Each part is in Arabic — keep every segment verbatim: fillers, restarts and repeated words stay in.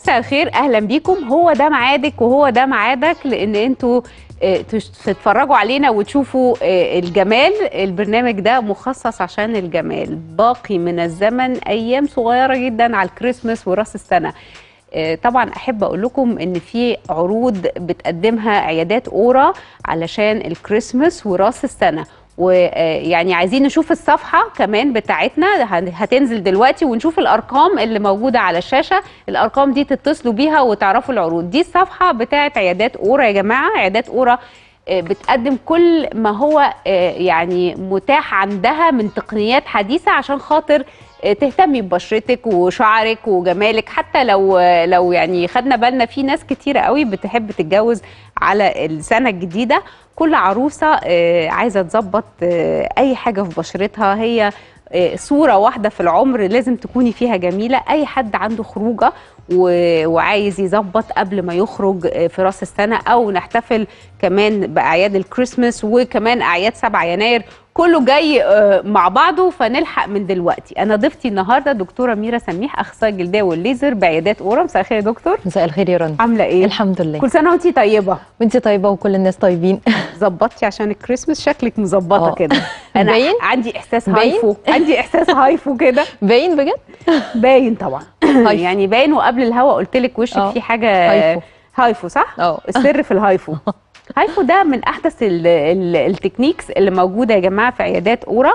مساء الخير، اهلا بيكم. هو ده ميعادك وهو ده ميعادك، لان انتوا تتفرجوا علينا وتشوفوا الجمال. البرنامج ده مخصص عشان الجمال. باقي من الزمن ايام صغيره جدا على الكريسماس وراس السنه. طبعا احب اقول لكم ان في عروض بتقدمها عيادات اورا علشان الكريسماس وراس السنه، ويعني عايزين نشوف الصفحه كمان بتاعتنا هتنزل دلوقتي ونشوف الارقام اللي موجوده على الشاشه. الارقام دي تتصلوا بيها وتعرفوا العروض. دي الصفحه بتاعت عيادات اورا يا جماعه. عيادات اورا بتقدم كل ما هو يعني متاح عندها من تقنيات حديثه عشان خاطر تهتمي ببشرتك وشعرك وجمالك. حتى لو لو يعني خدنا بالنا في ناس كتيره قوي بتحب تتجوز على السنه الجديده. كل عروسه عايزه تظبط اي حاجه في بشرتها، هي صوره واحده في العمر لازم تكوني فيها جميله. اي حد عنده خروجه وعايز يظبط قبل ما يخرج في راس السنه، او نحتفل كمان باعياد الكريسماس وكمان اعياد سبعة يناير، كله جاي مع بعضه فنلحق من دلوقتي. انا ضيفتي النهارده دكتوره ميرا سميح، اخصائيه جلديه والليزر بعيادات اورا. مساء الخير يا دكتور. مساء الخير يا رنا. عامله ايه؟ الحمد لله. كل سنه وانتي طيبه. وانتي طيبه وكل الناس طيبين. ظبطتي عشان الكريسماس، شكلك مظبطه كده. انا باين؟ عندي احساس هايفو، عندي احساس هايفو كده. باين بجد؟ باين طبعا. يعني باين. وقبل الهوا قلت لك وشك فيه حاجه هايفو. هايفو صح؟ اه السر في الهايفو. هايفو ده من احدث ال ال التكنيكس اللي موجوده يا جماعه في عيادات اورا،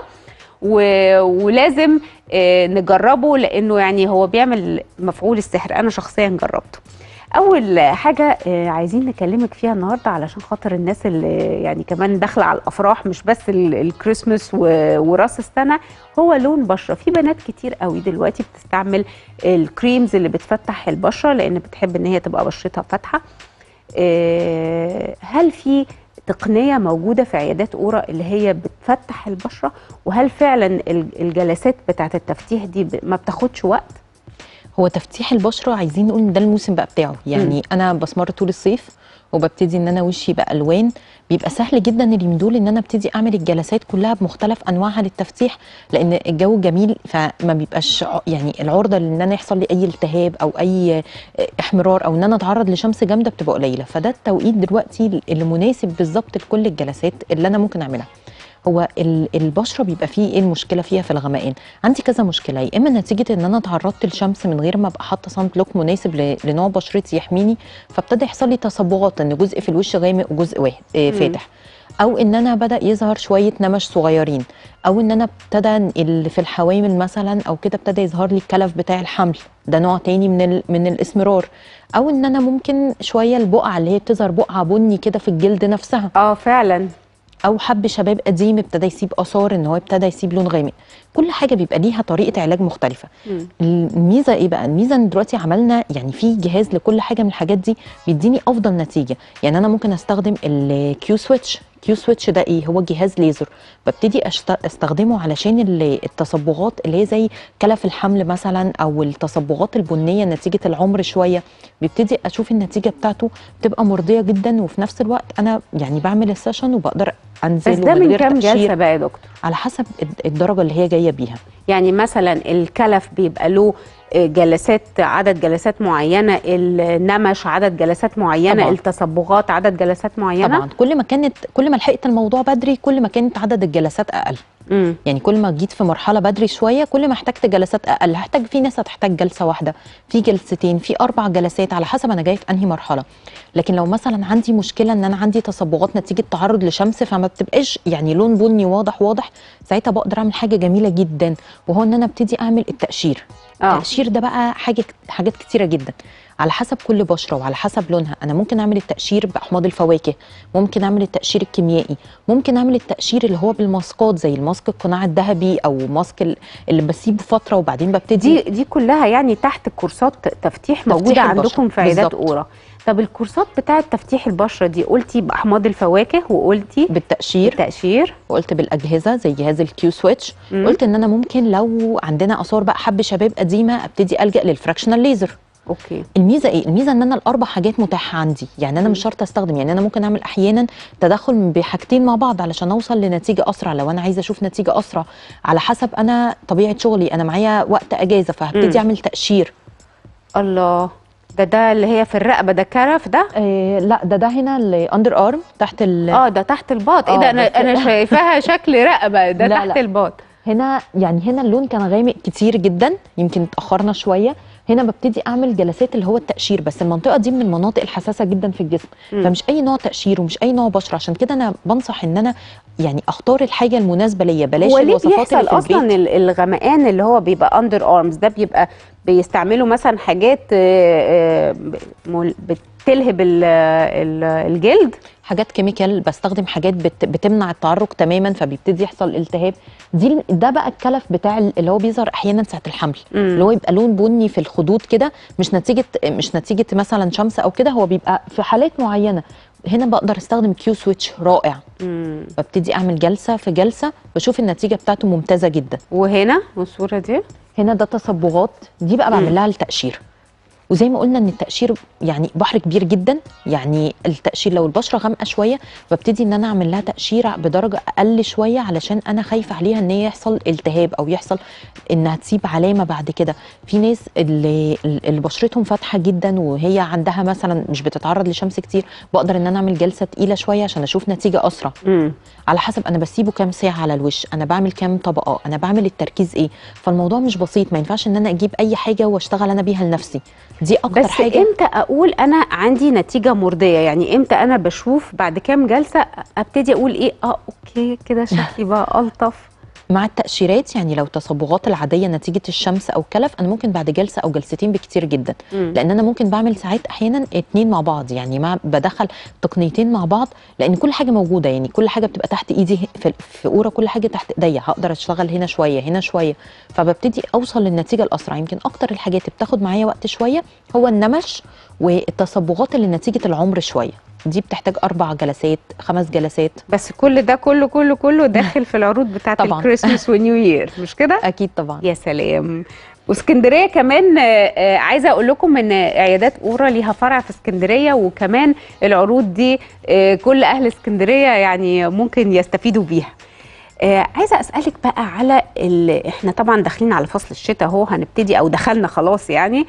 ولازم نجربه لانه يعني هو بيعمل مفعول السحر. انا شخصيا جربته. اول حاجه عايزين نكلمك فيها النهارده علشان خاطر الناس اللي يعني كمان داخله على الافراح، مش بس الكريسماس وراس السنه، هو لون بشره. في بنات كتير قوي دلوقتي بتستعمل الكريمز اللي بتفتح البشره لان بتحب ان هي تبقى بشرتها فاتحه. هل في تقنيه موجوده في عيادات اورا اللي هي بتفتح البشره؟ وهل فعلا الجلسات بتاعه التفتيح دي ما بتاخدش وقت؟ هو تفتيح البشره عايزين نقول ان ده الموسم بقى بتاعه. يعني م. انا بسمر طول الصيف وببتدي ان انا وشي بقى الوان. بيبقى سهل جدا اليومين دول ان انا ابتدي اعمل الجلسات كلها بمختلف انواعها للتفتيح، لان الجو جميل فما بيبقاش يعني العرضه ان انا يحصل لي اي التهاب او اي احمرار او ان انا اتعرض لشمس جامده بتبقى قليله. فده التوقيت دلوقتي اللي مناسب بالظبط لكل الجلسات اللي انا ممكن اعملها. هو البشره بيبقى فيه ايه المشكله فيها في الغمقان؟ عندي كذا مشكله، يا اما نتيجه ان انا اتعرضت للشمس من غير ما ابقى حاطه صن بلوك مناسب لنوع بشرتي يحميني، فابتدى يحصل لي تصبغات ان جزء في الوش غامق وجزء واحد آه فاتح، او ان انا بدا يظهر شويه نمش صغيرين، او ان انا ابتدى اللي في الحوامل مثلا او كده ابتدى يظهر لي الكلف بتاع الحمل، ده نوع تاني من من الاسمرار، او ان انا ممكن شويه البقعه اللي هي بتظهر بقعه بني كده في الجلد نفسها. اه فعلا. او حب شباب قديم ابتدى يسيب اثار ان هو ابتدى يسيب لون غامق. كل حاجه بيبقى ليها طريقه علاج مختلفه. م. الميزه ايه بقى؟ الميزه ان دلوقتي عملنا يعني في جهاز لكل حاجه من الحاجات دي بيديني افضل نتيجه. يعني انا ممكن استخدم الكيو سويتش. كيو سويتش ده ايه؟ هو جهاز ليزر ببتدي استخدمه علشان التصبغات اللي هي زي كلف الحمل مثلا او التصبغات البنيه نتيجه العمر شويه، بيبتدي اشوف النتيجه بتاعته بتبقى مرضيه جدا، وفي نفس الوقت انا يعني بعمل السيشن وبقدر انزل. بس ده من كام جلسه بقى يا دكتور؟ على حسب الدرجه اللي هي جايه بيها. يعني مثلا الكلف بيبقى له جلسات، عدد جلسات معينه، النمش عدد جلسات معينه، طبعا. التصبغات عدد جلسات معينه. طبعا كل ما كانت كل ما لحقت الموضوع بدري كل ما كانت عدد الجلسات اقل. مم. يعني كل ما جيت في مرحله بدري شويه كل ما احتجت جلسات اقل. هحتاج في ناس هتحتاج جلسه واحده، في جلستين، في اربع جلسات، على حسب انا جايه في انهي مرحله. لكن لو مثلا عندي مشكله ان انا عندي تصبغات نتيجه تعرض لشمس فما بتبقاش يعني لون بني واضح واضح، ساعتها بقدر اعمل حاجه جميله جدا، وهو ان انا ابتدي اعمل التقشير. آه. التقشير ده بقى حاجه حاجات كتيره جدا على حسب كل بشره وعلى حسب لونها. انا ممكن اعمل التقشير باحماض الفواكه، ممكن اعمل التقشير الكيميائي، ممكن اعمل التقشير اللي هو بالماسكات زي الماسك القناع الذهبي او ماسك اللي بسيبه فتره وبعدين ببتدي. دي دي كلها يعني تحت كورسات تفتيح موجوده عندكم في عيادات اورا. طب الكورسات بتاعه تفتيح البشره دي قلتي باحماض الفواكه، وقلتي بالتقشير بالتقشير، وقلت بالاجهزه زي جهاز الكيو سويتش. قلت ان انا ممكن لو عندنا اثار بقى حب شباب قديمه ابتدي الجا للفراكشنال ليزر. اوكي. الميزه ايه؟ الميزه ان انا الاربع حاجات متاحه عندي، يعني انا مش شرط استخدم، يعني انا ممكن اعمل احيانا تدخل بحاجتين مع بعض علشان اوصل لنتيجه اسرع. لو انا عايزه اشوف نتيجه اسرع على حسب انا طبيعه شغلي، انا معايا وقت اجازه فهبتدي اعمل تقشير. الله. ده ده اللي هي في الرقبه، ده كرف ده؟ آه لا، ده ده هنا الاندر ارم تحت ال اه ده تحت الباط. ايه ده؟ انا انا شايفاها شكل رقبه، ده لا تحت لا. الباط هنا يعني هنا اللون كان غامق كتير جدا، يمكن اتاخرنا شويه. هنا ببتدي اعمل جلسات اللي هو التقشير، بس المنطقه دي من المناطق الحساسه جدا في الجسم، م. فمش اي نوع تقشير ومش اي نوع بشره، عشان كده انا بنصح ان انا يعني اختار الحاجه المناسبه ليا، بلاش الوصفات اللي في البيت. اصلا الغمقان اللي هو بيبقى اندر ارمز ده بيبقى بيستعملوا مثلا حاجات بتلهب الجلد، حاجات كيميكال، بستخدم حاجات بت بتمنع التعرق تماما، فبيبتدي يحصل التهاب. دي ده بقى الكلف بتاع اللي هو بيظهر احيانا ساعه الحمل، مم. اللي هو يبقى لون بني في الخدود كده، مش نتيجه مش نتيجه مثلا شمس او كده، هو بيبقى في حالات معينه. هنا بقدر استخدم كيو سويتش رائع، مم. ببتدي اعمل جلسه في جلسه، بشوف النتيجه بتاعته ممتازه جدا. وهنا والصوره دي هنا ده تصبغات، دي بقى بعمل لها التقشير. وزي ما قلنا ان التقشير يعني بحر كبير جدا، يعني التقشير لو البشره غامقه شويه ببتدي ان انا اعمل لها تقشير بدرجه اقل شويه، علشان انا خايفه عليها ان هي يحصل التهاب او يحصل انها تسيب علامه بعد كده. في ناس اللي, اللي بشرتهم فاتحه جدا وهي عندها مثلا مش بتتعرض لشمس كتير، بقدر ان انا اعمل جلسه تقيله شويه عشان اشوف نتيجه اسرع. مم. على حسب انا بسيبه كام ساعه على الوش، انا بعمل كام طبقه، انا بعمل التركيز ايه، فالموضوع مش بسيط. ما ينفعش ان انا اجيب اي حاجه واشتغل انا بيها لنفسي، دي اكتر بس حاجه. بس امتى اقول انا عندي نتيجه مرضيه؟ يعني امتى انا بشوف بعد كام جلسه ابتدي اقول ايه اه اوكي كده شكلي بقى الطف؟ مع التقشيرات، يعني لو تصبغات العاديه نتيجه الشمس او كلف، انا ممكن بعد جلسه او جلستين بكتير جدا، مم. لان انا ممكن بعمل ساعات احيانا اتنين مع بعض، يعني ما بدخل تقنيتين مع بعض، لان كل حاجه موجوده، يعني كل حاجه بتبقى تحت ايدي في, في قوره، كل حاجه تحت ايديا، هقدر اشتغل هنا شويه هنا شويه، فببتدي اوصل للنتيجه الاسرع. يمكن اكتر الحاجات اللي بتاخد معايا وقت شويه هو النمش والتصبغات اللي نتيجه العمر شويه، دي بتحتاج اربع جلسات خمس جلسات. بس كل ده كله كله كله داخل في العروض بتاعت الكريسماس ونيو يير، مش كده؟ اكيد طبعا. يا سلام. واسكندريه كمان عايزه اقول لكم ان عيادات اورا ليها فرع في اسكندريه، وكمان العروض دي كل اهل اسكندريه يعني ممكن يستفيدوا بيها. عايزه اسالك بقى على احنا طبعا داخلين على فصل الشتاء اهو، هنبتدي او دخلنا خلاص، يعني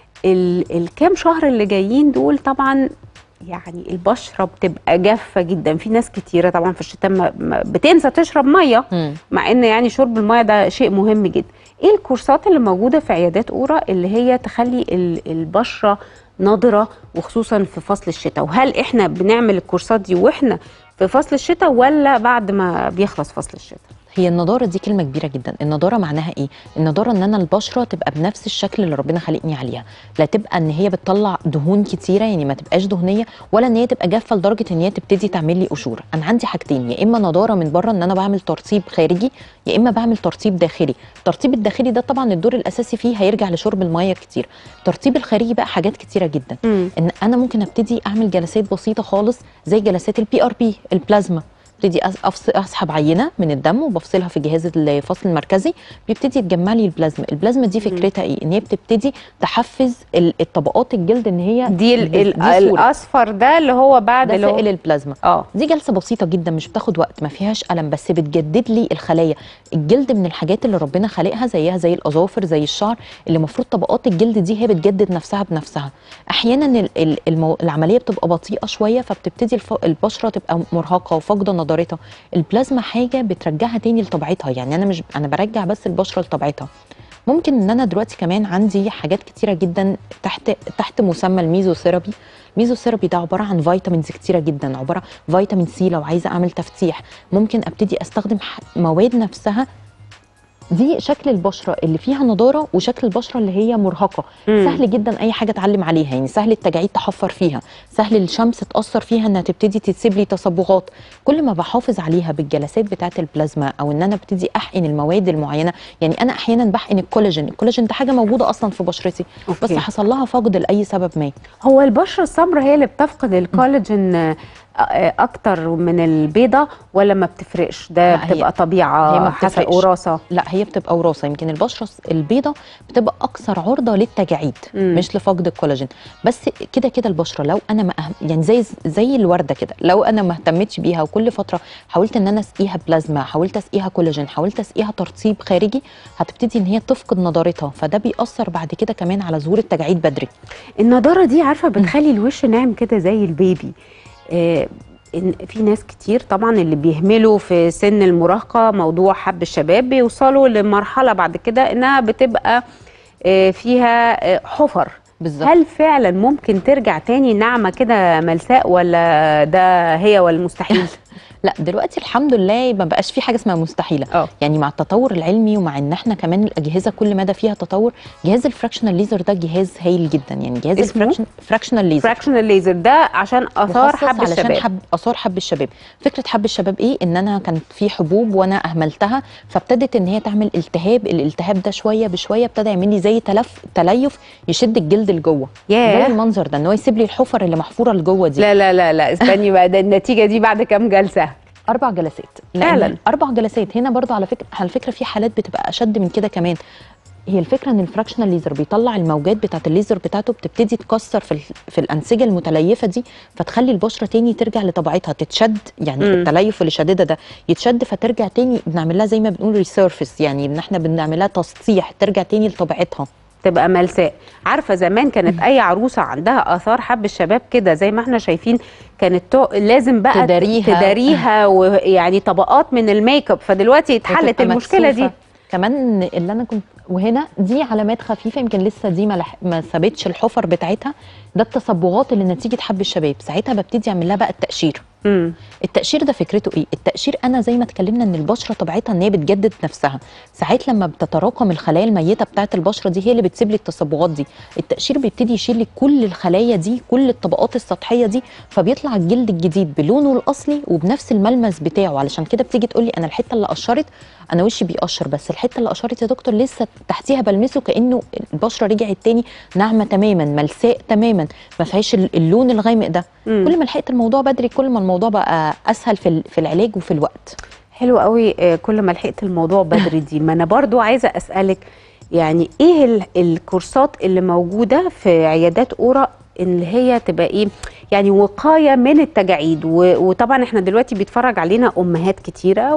الكام شهر اللي جايين دول طبعا يعني البشره بتبقى جافه جدا. في ناس كتيره طبعا في الشتاء بتنسى تشرب ميه، م. مع ان يعني شرب الميه ده شيء مهم جدا. ايه الكورسات اللي موجوده في عيادات اورا اللي هي تخلي البشره نضره، وخصوصا في فصل الشتاء؟ وهل احنا بنعمل الكورسات دي واحنا في فصل الشتاء ولا بعد ما بيخلص فصل الشتاء؟ هي النضاره دي كلمه كبيره جدا. النضاره معناها ايه؟ النضاره ان انا البشره تبقى بنفس الشكل اللي ربنا خلقني عليها، لا تبقى ان هي بتطلع دهون كتيره، يعني ما تبقاش دهنيه، ولا ان هي تبقى جافه لدرجه ان هي تبتدي تعمل لي قشور. انا عندي حاجتين، يا اما نضاره من بره ان انا بعمل ترطيب خارجي، يا اما بعمل ترطيب داخلي. الترطيب الداخلي ده طبعا الدور الاساسي فيه هيرجع لشرب الميه كتير. الترطيب الخارجي بقى حاجات كتيره جدا، م. ان انا ممكن ابتدي اعمل جلسات بسيطه خالص زي جلسات البي ار بي البلازما، ابتدي اسحب عينه من الدم وبفصلها في جهاز الفصل المركزي، بيبتدي يتجمع لي البلازما. البلازما دي فكرتها ايه؟ ان هي بتبتدي تحفز الطبقات الجلد، ان هي دي, دي الاصفر ده اللي هو بعد اللي هو البلازما. اه دي جلسه بسيطه جدا، مش بتاخد وقت، ما فيهاش الم، بس بتجدد لي الخلايا. الجلد من الحاجات اللي ربنا خلقها زيها زي الاظافر زي الشعر، اللي المفروض طبقات الجلد دي هي بتجدد نفسها بنفسها. احيانا المو... العمليه بتبقى بطيئه شويه، فبتبتدي البشره تبقى مرهقه وفاقده نضارتها. البلازما حاجه بترجعها تاني لطبيعتها، يعني انا مش انا برجع بس البشره لطبيعتها. ممكن ان انا دلوقتي كمان عندي حاجات كتيره جدا تحت تحت مسمى الميزوثيرابي. الميزوثيرابي ده عباره عن فيتامينز كتيره جدا، عباره فيتامين سي لو عايزه اعمل تفتيح، ممكن ابتدي استخدم مواد نفسها دي شكل البشره اللي فيها نضاره وشكل البشره اللي هي مرهقه. مم. سهل جدا اي حاجه اتعلم عليها، يعني سهل التجاعيد تحفر فيها، سهل الشمس تاثر فيها انها تبتدي تسيب لي تصبغات. كل ما بحافظ عليها بالجلسات بتاعه البلازما، او ان انا ابتدي احقن المواد المعينه. يعني انا احيانا بحقن الكولاجين، الكولاجين ده حاجه موجوده اصلا في بشرتي، أوكي. بس حصل لها فقد لاي سبب ما. هو البشره السمراء هي اللي بتفقد الكولاجين اكتر من البيضه ولا ما بتفرقش؟ ده بتبقى طبيعه هي ما حسب وراثه؟ لا هي بتبقى وراثه. يمكن البشره البيضه بتبقى اكثر عرضه للتجاعيد مم. مش لفقد الكولاجين. بس كده كده البشره لو انا ما أهم يعني زي زي الورده كده، لو انا ما اهتمتش بيها وكل فتره حاولت ان انا اسقيها بلازما، حاولت اسقيها كولاجين، حاولت اسقيها ترطيب خارجي، هتبتدي ان هي تفقد نضارتها، فده بيأثر بعد كده كمان على ظهور التجاعيد بدري. النضاره دي عارفه بتخلي الوش ناعم كده زي البيبي. آه إن في ناس كتير طبعا اللي بيهملوا في سن المراهقه موضوع حب الشباب بيوصلوا لمرحله بعد كده انها بتبقى آه فيها آه حفر. بالزبط. هل فعلا ممكن ترجع تاني ناعمه كده ملساء، ولا ده هي والمستحيل؟ لا دلوقتي الحمد لله ما بقاش في حاجه اسمها مستحيله. أوه. يعني مع التطور العلمي ومع ان احنا كمان الاجهزه كل مدى فيها تطور، جهاز الفراكشنال ليزر ده جهاز هايل جدا. يعني جهاز الفراكشنال ليزر فراكشنال ليزر ده عشان اثار حب علشان الشباب. حب اثار حب الشباب. فكره حب الشباب ايه؟ ان انا كانت في حبوب وانا اهملتها فابتدت ان هي تعمل التهاب، الالتهاب ده شويه بشويه ابتدى يعمل لي زي تلف تليف يشد الجلد لجوه. زي المنظر ده ان هو يسيب لي الحفر اللي محفوره لجوه دي. لا لا لا لا استني بقى، ده النتيجه دي بعد كام جلسه؟ أربع جلسات. فعلا أربع جلسات. هنا برضو على فكرة على فكرة في حالات بتبقى أشد من كده كمان. هي الفكرة إن الفراكشنال ليزر بيطلع الموجات بتاعة الليزر بتاعته بتبتدي تكسر في في الأنسجة المتليفة دي، فتخلي البشرة تاني ترجع لطبيعتها، تتشد. يعني م. التليف اللي شددها ده يتشد فترجع تاني، بنعمل لها زي ما بنقول ريسيرفس، يعني إن إحنا بنعمل لها تسطيح ترجع تاني لطبيعتها، تبقى ملساء. عارفه زمان كانت اي عروسه عندها اثار حب الشباب كده زي ما احنا شايفين كانت لازم بقى تداريها, تداريها ويعني طبقات من الميك اب، فدلوقتي اتحلت المشكله دي كمان. اللي انا كنت وهنا دي علامات خفيفه يمكن لسه دي ما, ما ثبتش الحفر بتاعتها، ده التصبغات اللي نتيجه حب الشباب. ساعتها ببتدي اعمل لها بقى التقشير. امم التقشير ده فكرته ايه؟ التقشير انا زي ما اتكلمنا ان البشره طبيعتها ان هي بتجدد نفسها، ساعات لما بتتراكم الخلايا الميته بتاعه البشره دي هي اللي بتسيب لي التصبغات دي. التقشير بيبتدي يشيل لي كل الخلايا دي، كل الطبقات السطحيه دي، فبيطلع الجلد الجديد بلونه الاصلي وبنفس الملمس بتاعه. علشان كده بتيجي تقول لي انا الحته اللي قشرت انا وشي بيقشر، بس الحته اللي قشرت يا دكتور لسه تحتيها بلمسه كانه البشره رجعت تاني ناعمه تماما، ملساء تماما، ما فيهاش اللون الغامق ده. مم. كل ما لحقت الموضوع بدري كل ما الموضوع بقى اسهل في في العلاج وفي الوقت. حلو قوي. كل ما لحقت الموضوع بدري دي. ما انا برضو عايزه اسالك يعني ايه الكورسات اللي موجوده في عيادات اورا اللي هي تبقى ايه يعني وقايه من التجاعيد؟ وطبعا احنا دلوقتي بيتفرج علينا امهات كتيره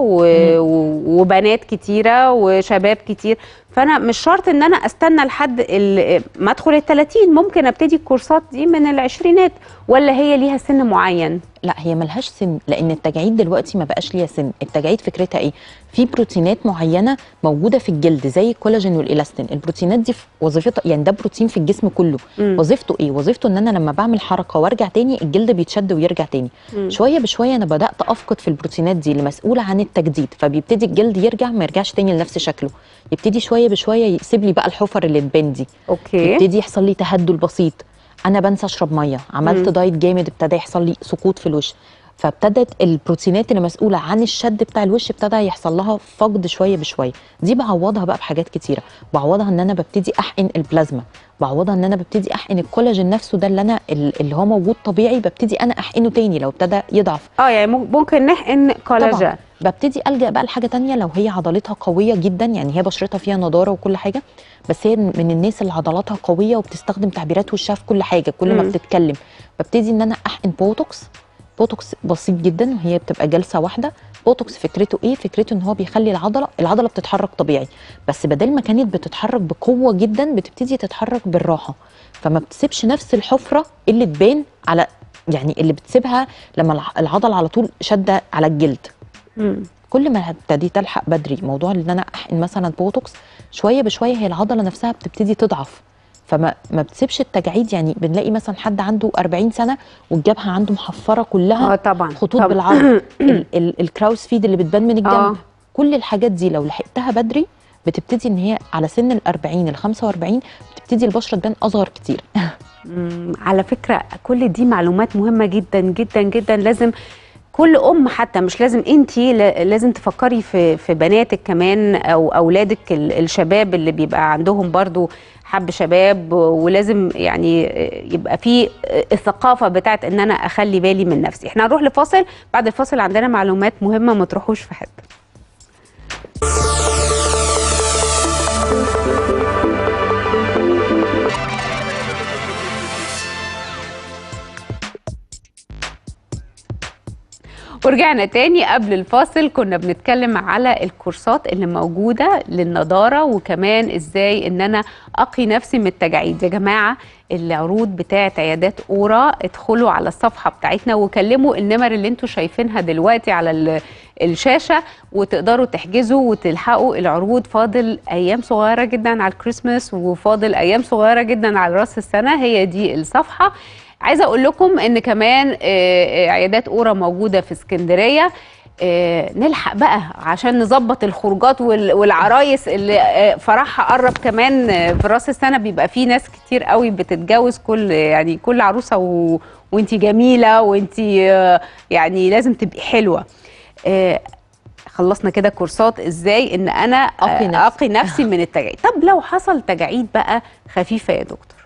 وبنات كتيره وشباب كتير، فانا مش شرط ان انا استنى لحد ما ادخل الثلاثين، ممكن ابتدي الكورسات دي من العشرينات، ولا هي ليها سن معين؟ لا هي ملهاش سن، لان التجاعيد دلوقتي ما بقاش ليها سن. التجاعيد فكرتها ايه؟ في بروتينات معينه موجوده في الجلد زي الكولاجين والالاستين، البروتينات دي وظيفتها يعني ده بروتين في الجسم كله. مم. وظيفته ايه؟ وظيفته ان انا لما بعمل حركه وارجع تاني الجلد بيتشد ويرجع تاني. مم. شويه بشويه انا بدات افقد في البروتينات دي اللي مسؤوله عن التجديد، فبيبتدي الجلد يرجع ما يرجعش تاني لنفس شكله، يبتدي شويه بشويه يسيب لي بقى الحفر اللي تبان دي. اوكي. يبتدي يحصل لي تهدل بسيط، انا بنسى اشرب ميه، عملت مم. دايت جامد ابتدى يحصل لي سقوط في الوش، فابتدت البروتينات اللي مسؤوله عن الشد بتاع الوش ابتدى يحصل لها فقد شويه بشويه. دي بعوضها بقى بحاجات كتيره، بعوضها ان انا ببتدي احقن البلازما، بعوضها ان انا ببتدي احقن الكولاجين نفسه ده اللي انا اللي هو موجود طبيعي، ببتدي انا احقنه تاني لو ابتدى يضعف. اه يعني ممكن نحقن كولاجين. ببتدي الجا بقى لحاجه تانية لو هي عضلتها قويه جدا، يعني هي بشرتها فيها نضاره وكل حاجه، بس هي من الناس اللي عضلاتها قويه وبتستخدم تعبيرات وشها في كل حاجه كل ما بتتكلم، ببتدي ان انا احقن بوتوكس. بوتوكس بسيط جدا وهي بتبقى جلسه واحده. بوتوكس فكرته ايه؟ فكرته ان هو بيخلي العضله العضله بتتحرك طبيعي، بس بدل ما كانت بتتحرك بقوه جدا بتبتدي تتحرك بالراحه، فما بتسيبش نفس الحفره اللي تبان على يعني اللي بتسيبها لما العضله على طول شاده على الجلد. مم. كل ما ابتديت الحق بدري موضوع ان انا احقن مثلا بوتوكس، شويه بشويه هي العضله نفسها بتبتدي تضعف، فما ما بتسيبش التجاعيد. يعني بنلاقي مثلا حد عنده أربعين سنه والجبهه عنده محفره كلها اه طبعا خطوط طبعًا. بالعرض ال ال الكراوس فيد اللي بتبان من الجنب. آه. كل الحاجات دي لو لحقتها بدري بتبتدي ان هي على سن الأربعين الخمسة وأربعين بتبتدي البشره تبان اصغر كتير. على فكره كل دي معلومات مهمه جدا جدا جدا، لازم كل ام حتى مش لازم انتي لازم تفكري في في بناتك كمان او اولادك الشباب اللي بيبقى عندهم برضو حب شباب، ولازم يعني يبقى في الثقافه بتاعت ان انا اخلي بالي من نفسي. احنا هنروح لفاصل، بعد الفاصل عندنا معلومات مهمه ما تروحوش في حته. ورجعنا تاني. قبل الفاصل كنا بنتكلم على الكورسات اللي موجودة للنضارة، وكمان ازاي ان انا اقي نفسي من التجاعيد. يا جماعة العروض بتاعت عيادات اورا ادخلوا على الصفحة بتاعتنا وكلموا النمر اللي انتوا شايفينها دلوقتي على الشاشة، وتقدروا تحجزوا وتلحقوا العروض. فاضل ايام صغيرة جدا على الكريسماس، وفاضل ايام صغيرة جدا على راس السنة. هي دي الصفحة. عايزه اقول لكم ان كمان عيادات اورا موجوده في اسكندريه. نلحق بقى عشان نظبط الخروجات والعرايس اللي فرحها قرب كمان. في راس السنه بيبقى في ناس كتير قوي بتتجوز، كل يعني كل عروسه و... وانتي جميله، وانتي يعني لازم تبقي حلوه. خلصنا كده كورسات ازاي ان انا اقي نفسي, أقي نفسي من التجاعيد. طب لو حصل تجاعيد بقى خفيفه يا دكتور،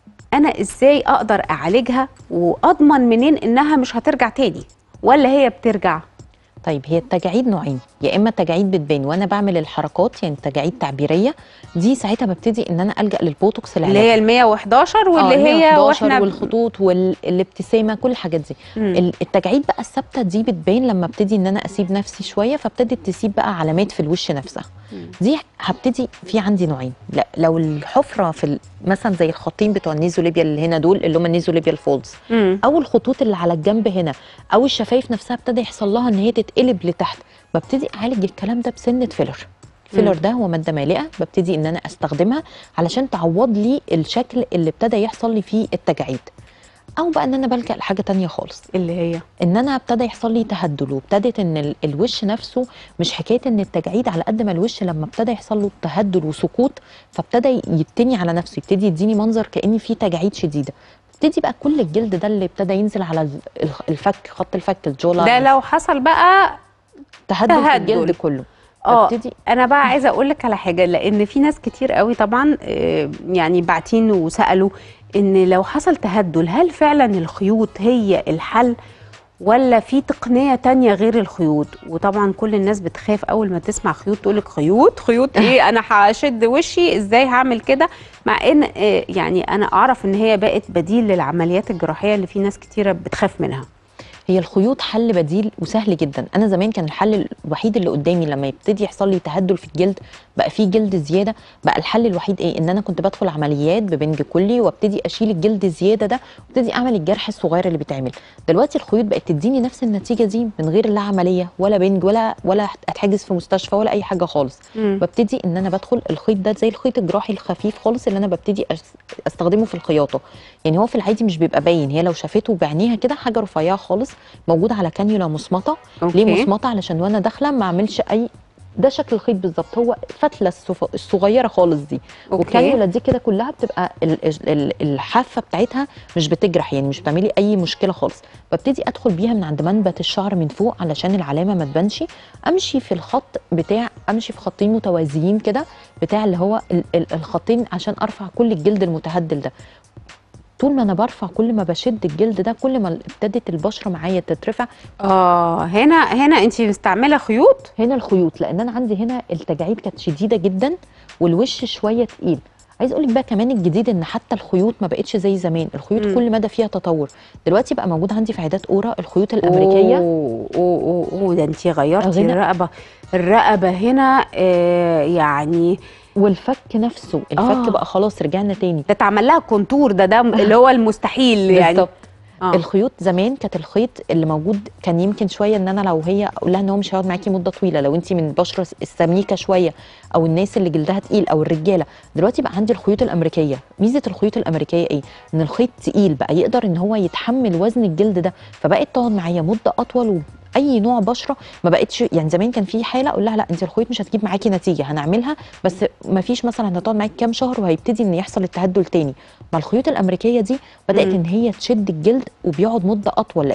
أنا إزاي أقدر أعالجها وأضمن منين إنها مش هترجع تاني، ولا هي بترجع؟ طيب هي التجاعيد نوعين، يا إما تجاعيد بتبان وأنا بعمل الحركات يعني تجاعيد تعبيرية، دي ساعتها ببتدي إن أنا ألجأ للبوتوكس اللي هي ال مية وحداشر واللي هي واحنا والخطوط والابتسامة كل الحاجات دي. مم. التجاعيد بقى الثابتة دي بتبان لما ابتدي إن أنا أسيب نفسي شوية، فابتدت تسيب بقى علامات في الوش نفسها. مم. دي هبتدي في عندي نوعين. لا لو الحفرة في مثلا زي الخطين بتوع النيزوليبيا اللي هنا دول اللي هم النيزوليبيا الفولدز، او الخطوط اللي على الجنب هنا، او الشفايف نفسها ابتدى يحصل لها ان هي تتقلب لتحت، ببتدي اعالج الكلام ده بسنه فيلر. الفيلر ده هو ماده مالئه ببتدي ان انا استخدمها علشان تعوض لي الشكل اللي ابتدى يحصل لي فيه التجاعيد. او بقى ان انا بلجأ لحاجه تانية خالص، اللي هي ان انا ابتدى يحصل لي تهدل، وابتدت ان الوش نفسه مش حكايه ان التجاعيد على قد ما الوش لما ابتدى يحصل له تهدل وسقوط فابتدى يتني على نفسه، يبتدي يديني منظر كأن في تجاعيد شديده. ابتدي بقى كل الجلد ده اللي ابتدى ينزل على الفك، خط الفك، الجولا، ده لو حصل بقى تهدل, تهدل. في الجلد كله. اه انا بقى عايزه اقول لك على حاجه، لان في ناس كتير قوي طبعا يعني باعتين وسالوا ان لو حصل تهدل هل فعلا الخيوط هي الحل ولا في تقنيه تانية غير الخيوط؟ وطبعا كل الناس بتخاف اول ما تسمع خيوط، تقول لك خيوط خيوط ايه، انا هشد وشي ازاي هعمل كده؟ مع ان يعني انا اعرف ان هي بقت بديل للعمليات الجراحيه اللي في ناس كتيره بتخاف منها. هي الخيوط حل بديل وسهل جدا. انا زمان كان الحل الوحيد اللي قدامي لما يبتدي يحصل لي تهدل في الجلد، بقى فيه جلد زياده، بقى الحل الوحيد ايه؟ ان انا كنت بدخل عمليات ببنج كلي وابتدي اشيل الجلد الزياده ده وابتدي اعمل الجرح الصغير اللي بيتعمل. دلوقتي الخيوط بقت تديني نفس النتيجه دي من غير لا عمليه ولا بنج ولا ولا اتحجز في مستشفى ولا اي حاجه خالص. مم. ببتدي ان انا بدخل الخيط ده زي الخيط الجراحي الخفيف خالص اللي انا ببتدي استخدمه في الخياطه. يعني هو في العادي مش بيبقى باين، هي لو شافته بعينيها كده حاجه رفيعه خالص موجوده على كانيولا مصمطه. ليه مصمطه؟ علشان وانا داخله ما اعملش اي، ده شكل الخيط بالظبط، هو الفتله الصغيره خالص دي. والكانيولا دي كده كلها بتبقى الحافه بتاعتها مش بتجرح، يعني مش بتعملي اي مشكله خالص. ببتدي ادخل بيها من عند منبت الشعر من فوق علشان العلامه ما تبانش، امشي في الخط بتاع، امشي في خطين متوازيين كده بتاع اللي هو الخطين عشان ارفع كل الجلد المتهدل ده. طول ما انا برفع كل ما بشد الجلد ده كل ما ابتدت البشره معايا تترفع. اه هنا هنا انت مستعمله خيوط؟ هنا الخيوط لان انا عندي هنا التجاعيد كانت شديده جدا والوش شويه تقيل. عايز اقول لك بقى كمان الجديد ان حتى الخيوط ما بقتش زي زمان، الخيوط م. كل مدى فيها تطور. دلوقتي بقى موجود عندي في عيادات اورا الخيوط الامريكيه. اوه اوه اوه ده انت غيرتي الرقبه. الرقبه هنا آه يعني والفك نفسه، الفك آه. بقى خلاص رجعنا تاني، ده اتعمل لها كونتور، ده ده اللي هو المستحيل يعني بالظبط. آه. الخيوط زمان كانت الخيط اللي موجود كان يمكن شويه ان انا لو هي اقول لها ان هو مش هيقعد معاكي مده طويله لو انت من البشره السميكه شويه او الناس اللي جلدها تقيل او الرجاله. دلوقتي بقى عندي الخيوط الامريكيه. ميزه الخيوط الامريكيه ايه؟ ان الخيط تقيل بقى يقدر ان هو يتحمل وزن الجلد ده، فبقت تقعد معايا مده اطول. اي نوع بشره ما بقتش يعني زمان كان في حاله اقول لها لا انت الخيوط مش هتجيب معاكي نتيجه، هنعملها بس ما فيش مثلا هتقعد معاكي كام شهر وهيبتدي ان يحصل التهدل تاني. مع الخيوط الامريكيه دي بدات م. ان هي تشد الجلد وبيقعد مده اطول، لان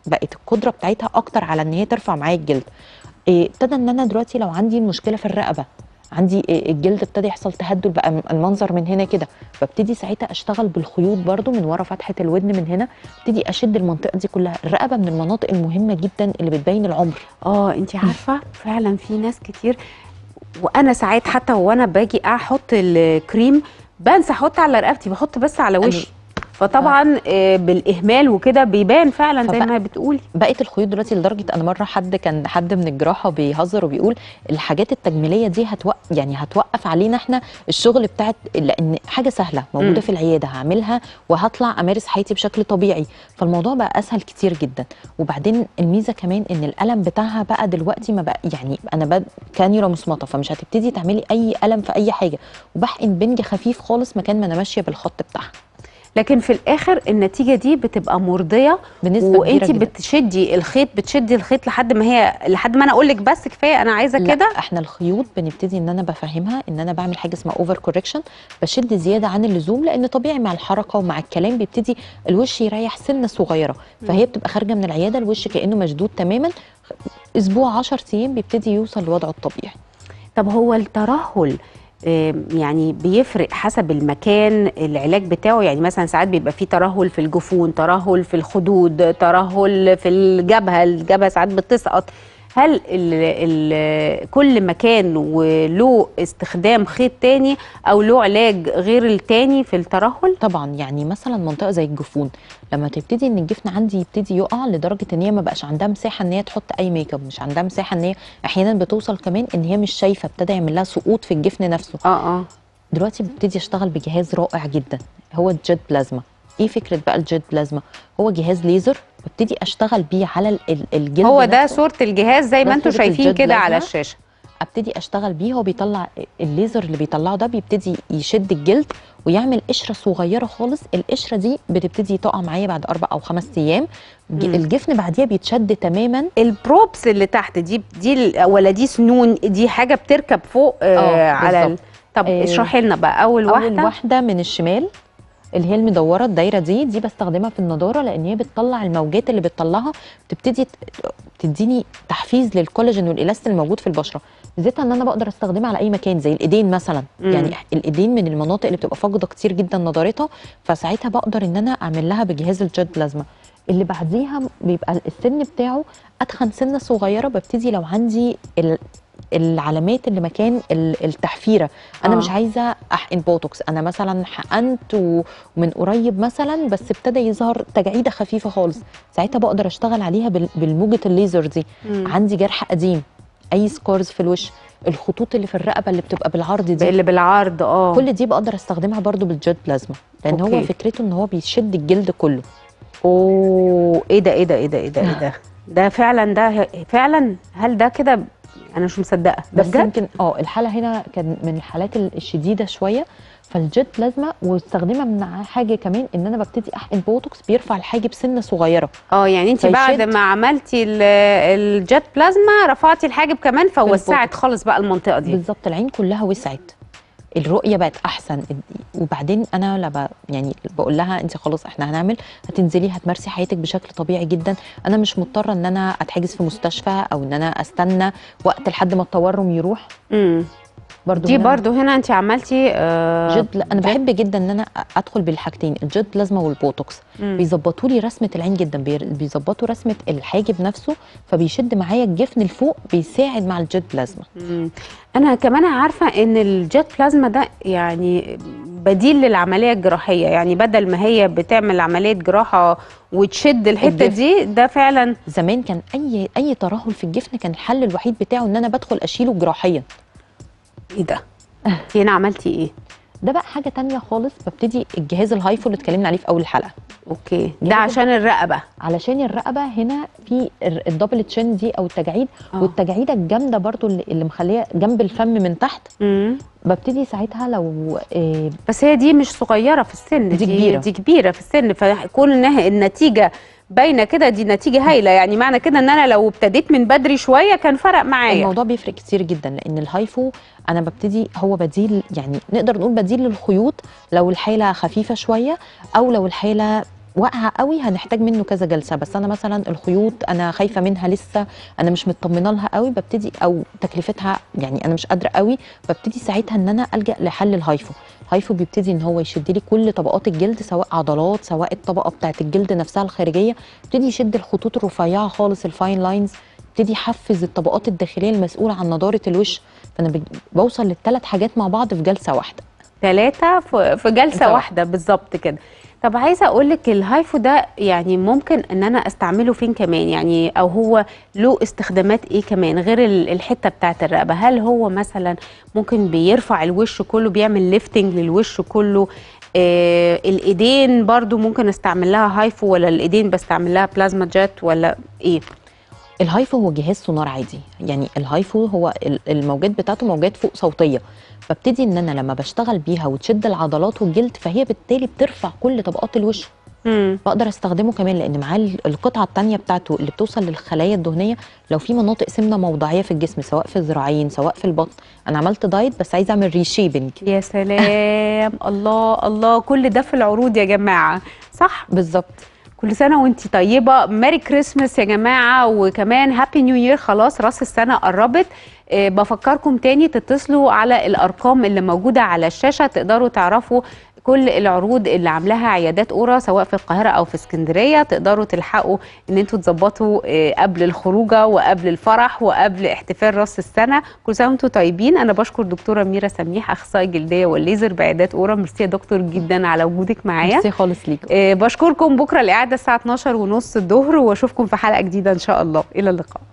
بقت القدره بتاعتها اكتر على ان هي ترفع معايا الجلد. ابتدى ان انا دلوقتي لو عندي مشكله في الرقبه، عندي الجلد ابتدى يحصل تهدل، بقى المنظر من هنا كده، ببتدي ساعتها اشتغل بالخيوط برده من ورا فتحه الودن من هنا، ابتدي اشد المنطقه دي كلها. الرقبه من المناطق المهمه جدا اللي بتبين العمر. اه انت عارفه فعلا في ناس كتير، وانا ساعات حتى وانا باجي احط الكريم بنسى احط على رقبتي، بحط بس على وشي، فطبعا آه. بالاهمال وكده بيبان فعلا زي ما بتقولي. بقت الخيوط دلوقتي لدرجه انا مره حد كان حد من الجراحه بيهزر وبيقول الحاجات التجميليه دي هتوقف، يعني هتوقف علينا احنا الشغل بتاعت، لان حاجه سهله موجوده م. في العياده هعملها وهطلع امارس حياتي بشكل طبيعي، فالموضوع بقى اسهل كتير جدا. وبعدين الميزه كمان ان الالم بتاعها بقى دلوقتي ما بقى، يعني انا بقى كانيولا مصمطه، فمش هتبتدي تعملي اي الم في اي حاجه، وبحقن بنج خفيف خالص مكان ما انا ماشيه بالخط بتاعها. لكن في الاخر النتيجه دي بتبقى مرضيه بنسبه كبيره وانت بتشدي الخيط بتشدي الخيط لحد ما هي لحد ما انا اقول لك بس كفايه انا عايزه كده. احنا الخيوط بنبتدي ان انا بفهمها ان انا بعمل حاجه اسمها اوفر كوركشن، بشد زياده عن اللزوم، لان طبيعي مع الحركه ومع الكلام بيبتدي الوش يريح سنه صغيره، فهي بتبقى خارجه من العياده الوش كانه مشدود تماما، اسبوع عشرة ايام بيبتدي يوصل لوضعه الطبيعي. طب هو الترهل يعني بيفرق حسب المكان العلاج بتاعه؟ يعني مثلا ساعات بيبقى فيه ترهل في الجفون، ترهل في الخدود، ترهل في الجبهه، الجبهه ساعات بتسقط. هل ال ال كل مكان وله استخدام خيط تاني او له علاج غير التاني في الترهل؟ طبعا، يعني مثلا منطقه زي الجفون لما تبتدي ان الجفن عندي يبتدي يقع لدرجه ان هي ما بقاش عندها مساحه ان هي تحط اي ميك اب، مش عندها مساحه ان هي احيانا بتوصل كمان ان هي مش شايفه، ابتدى يعمل لها سقوط في الجفن نفسه. اه اه دلوقتي ببتدي اشتغل بجهاز رائع جدا، هو الجيت بلازما. ايه فكره بقى الجيت بلازما؟ هو جهاز ليزر ببتدي اشتغل بيه على الجلد. هو ده صوره الجهاز زي ما انتم شايفين كده على الشاشه. ابتدي اشتغل بيه، هو بيطلع الليزر اللي بيطلعه ده بيبتدي يشد الجلد ويعمل قشره صغيره خالص، القشره دي بتبتدي تقع معايا بعد اربع او خمس ايام، مم. الجفن بعديها بيتشد تماما. البروبس اللي تحت دي دي ولا دي سنون؟ دي حاجه بتركب فوق آه على ال... طب آه اشرحي لنا بقى اول واحده. اول واحده من الشمال اللي هي المدوره الدايره دي دي بستخدمها في النضاره، لان هي بتطلع الموجات اللي بتطلعها بتبتدي تديني تحفيز للكولاجين والالاستين الموجود في البشره، ميزتها ان انا بقدر استخدمها على اي مكان زي الايدين مثلا. مم. يعني الايدين من المناطق اللي بتبقى فاقده كتير جدا نضارتها، فساعتها بقدر ان انا اعمل لها بجهاز الجيت بلازما. اللي بعديها بيبقى السن بتاعه اتخن سنه صغيره، ببتدي لو عندي العلامات اللي مكان التحفيره، انا آه. مش عايزه احقن بوتوكس، انا مثلا حقنت ومن قريب مثلا بس ابتدى يظهر تجعيده خفيفه خالص، ساعتها بقدر اشتغل عليها بالموجه الليزر دي. مم. عندي جرح قديم، اي سكارز في الوش، الخطوط اللي في الرقبه اللي بتبقى بالعرض دي اللي بالعرض اه كل دي بقدر استخدمها برضو بالجيت بلازما، لان أوكي. هو فكرته ان هو بيشد الجلد كله. اوه ايه ده ايه ده ايه ده ايه ده ايه ده ده فعلا، ده فعلا. هل ده كده؟ انا مش مصدقه بس بجد؟ يمكن اه الحاله هنا كان من الحالات الشديده شويه، فالجيت بلازما واستخدمها من حاجه كمان ان انا ببتدي احقن بوتوكس بيرفع الحاجب سنه صغيره. اه يعني انت بعد ما عملتي الجيت بلازما رفعتي الحاجب كمان فوسعت خالص بقى المنطقه دي. بالظبط، العين كلها وسعت، الرؤيه بقت احسن. وبعدين انا لما يعني بقول لها انت خلاص احنا هنعمل، هتنزلي هتمارسي حياتك بشكل طبيعي جدا، انا مش مضطره ان انا اتحجز في مستشفى او ان انا استنى وقت لحد ما التورم يروح. امم برضو دي هنا برضو هنا انت عملتي آه جد. انا بحب جدا ان انا ادخل بالحاجتين، الجيت بلازما والبوتوكس. بيظبطوا لي رسمه العين جدا، بيظبطوا رسمه الحاجب نفسه، فبيشد معايا الجفن لفوق، بيساعد مع الجيت بلازما. مم. انا كمان عارفه ان الجيت بلازما ده يعني بديل للعمليه الجراحيه، يعني بدل ما هي بتعمل عمليه جراحه وتشد الحته دي، ده فعلا زمان كان اي اي ترهل في الجفن كان الحل الوحيد بتاعه ان انا بدخل اشيله جراحيا. ايه ده؟ هنا عملتي ايه؟ ده بقى حاجه تانية خالص، ببتدي الجهاز الهايفو اللي اتكلمنا عليه في اول الحلقه. اوكي، ده عشان الرقبه. علشان الرقبه هنا في الدبل تشين دي او التجاعيد، أوه. والتجاعيده الجامده برضو اللي, اللي مخليه جنب الفم من تحت. امم ببتدي ساعتها لو إيه، بس هي دي مش صغيره في السن، دي, دي كبيره دي كبيره في السن، فكون انها النتيجه باينه كده دي نتيجه هايله، يعني معنى كده ان انا لو ابتديت من بدري شويه كان فرق معايا. الموضوع بيفرق كتير جدا، لان الهايفو انا ببتدي هو بديل، يعني نقدر نقول بديل للخيوط لو الحاله خفيفه شويه، او لو الحاله واقعه قوي هنحتاج منه كذا جلسه. بس انا مثلا الخيوط انا خايفه منها لسه، انا مش مطمنه لها قوي، ببتدي او تكلفتها يعني انا مش قادره قوي، ببتدي ساعتها ان انا الجا لحل الهايفو. الهايفو بيبتدي ان هو يشد لي كل طبقات الجلد، سواء عضلات سواء الطبقه بتاعه الجلد نفسها الخارجيه، يبتدي يشد الخطوط الرفيعه خالص الفاين لاينز، يبتدي يحفز الطبقات الداخليه المسؤوله عن نضاره الوش. فانا بج- بوصل للثلاث حاجات مع بعض في جلسه واحده. ثلاثة في في جلسة واحدة بالظبط كده. طب عايزة أقول لك الهايفو ده يعني ممكن إن أنا أستعمله فين كمان يعني، أو هو له استخدامات إيه كمان غير ال- الحتة بتاعة الرقبة؟ هل هو مثلا ممكن بيرفع الوش كله، بيعمل ليفتنج للوش كله؟ آه الإيدين برضو ممكن أستعمل لها هايفو، ولا الإيدين بستعمل لها بلازما جيت ولا إيه؟ الهايفو هو جهاز سونار عادي، يعني الهايفو هو ال- الموجات بتاعته موجات فوق صوتيه، فابتدي ان انا لما بشتغل بيها وتشد العضلات والجلد، فهي بالتالي بترفع كل طبقات الوش. مم. بقدر استخدمه كمان لان معاه ال- القطعه الثانيه بتاعته اللي بتوصل للخلايا الدهنيه. لو في مناطق سمنه موضعيه في الجسم، سواء في الذراعين سواء في البطن، انا عملت دايت بس عايزه اعمل ريشيبنج. يا سلام الله الله، كل ده في العروض يا جماعة، صح؟ بالظبط. كل سنة وانتي طيبة، ميري كريسمس يا جماعة، وكمان هابي نيو يير، خلاص راس السنة قربت. أه بفكركم تاني تتصلوا على الأرقام اللي موجودة على الشاشة، تقدروا تعرفوا كل العروض اللي عاملاها عيادات اورا سواء في القاهرة أو في اسكندرية. تقدروا تلحقوا ان انتوا تظبطوا أه قبل الخروجة وقبل الفرح وقبل احتفال راس السنة. كل سنة وانتوا طيبين. أنا بشكر دكتورة ميرا سميح، أخصائي جلدية والليزر بعيادات اورا. ميرسي يا دكتور جدا على وجودك معايا. ميرسي خالص ليكم. أه بشكركم. بكرة الإعادة الساعة اتناشر ونص الظهر، واشوفكم في حلقة جديدة ان شاء الله. الى اللقاء.